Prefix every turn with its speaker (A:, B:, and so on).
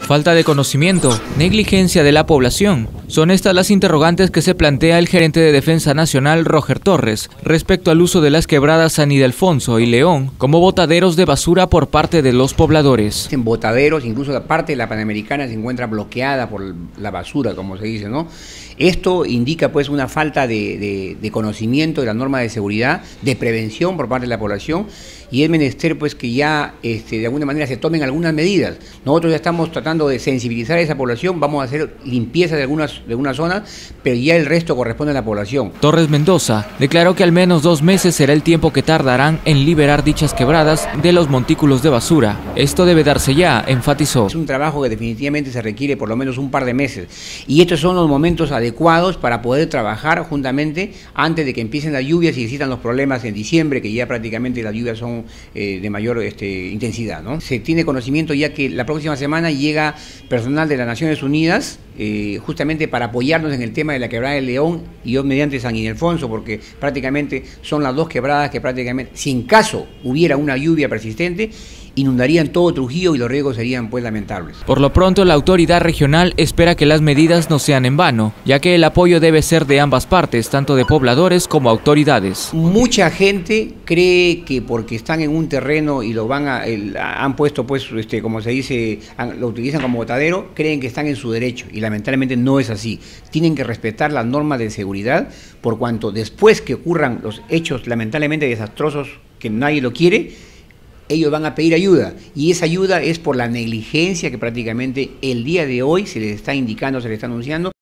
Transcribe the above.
A: Falta de conocimiento, negligencia de la población. Son estas las interrogantes que se plantea el gerente de Defensa Nacional, Roger Torres, respecto al uso de las quebradas San Ildefonso y León como botaderos de basura por parte de los pobladores.
B: En botaderos, incluso la parte de la Panamericana se encuentra bloqueada por la basura, como se dice, ¿no? Esto indica pues una falta de conocimiento de la norma de seguridad, de prevención por parte de la población, y es menester pues que ya de alguna manera se tomen algunas medidas. Nosotros ya estamos tratando de sensibilizar a esa población, vamos a hacer limpieza de algunas zonas, pero ya el resto corresponde a la población.
A: Torres Mendoza declaró que al menos 2 meses será el tiempo que tardarán en liberar dichas quebradas de los montículos de basura. Esto debe darse ya, enfatizó.
B: Es un trabajo que definitivamente se requiere por lo menos un par de meses, y estos son los momentos adecuados para poder trabajar juntamente antes de que empiecen las lluvias y existan los problemas en diciembre, que ya prácticamente las lluvias son de mayor intensidad, ¿no? Se tiene conocimiento ya que la próxima semana llega personal de las Naciones Unidas justamente para apoyarnos en el tema de la quebrada del León y yo mediante San Ildefonso, porque prácticamente son las dos quebradas que prácticamente, si en caso hubiera una lluvia persistente, inundarían todo Trujillo y los riesgos serían pues lamentables.
A: Por lo pronto, la autoridad regional espera que las medidas no sean en vano, ya que el apoyo debe ser de ambas partes, tanto de pobladores como autoridades.
B: Mucha gente cree que porque están en un terreno y lo han puesto pues como se dice, lo utilizan como botadero, creen que están en su derecho y lamentablemente no es así. Tienen que respetar las normas de seguridad, por cuanto después que ocurran los hechos lamentablemente desastrosos que nadie lo quiere, ellos van a pedir ayuda, y esa ayuda es por la negligencia que prácticamente el día de hoy se les está indicando, se les está anunciando.